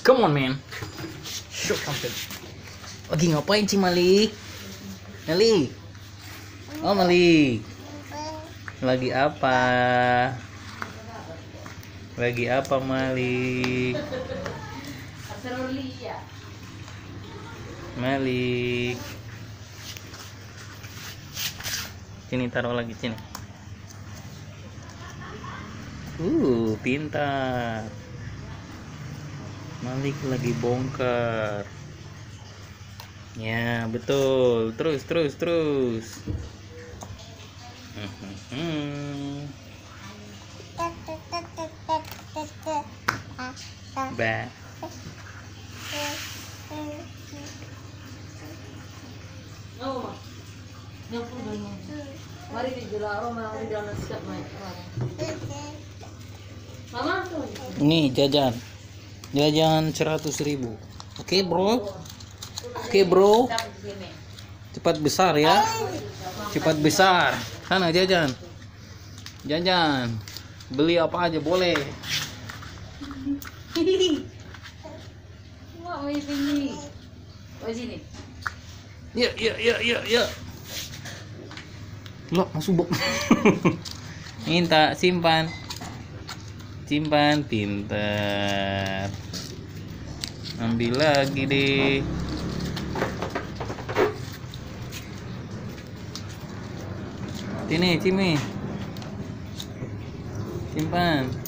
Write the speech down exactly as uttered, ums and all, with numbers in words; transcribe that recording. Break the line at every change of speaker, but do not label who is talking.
Come on, man. Show something. Lagi ngapain sih Malik? Malik. Oh, Malik. Lagi apa? Lagi apa Malik? Malik. Sini taruh lagi sini. Uh, pintar. Malik lagi bongkar. Ya, betul. Terus, terus, terus. Ba.
Oh, mari dijelaskan, mari jangan siap naik. Mama tuh.
Nih jajan. Jajan seratus ribu. Oke, bro. Oke, bro. Cepat besar ya. Cepat besar. Sana jajan. Jajan. Beli apa aja boleh.
Wah, mau sini. Oh, sini.
Ya, ya, ya, ya, ya. Loh, masuk bok. Minta simpan. Simpan, pintar. Ambil lagi deh. Sini, sini. Simpan.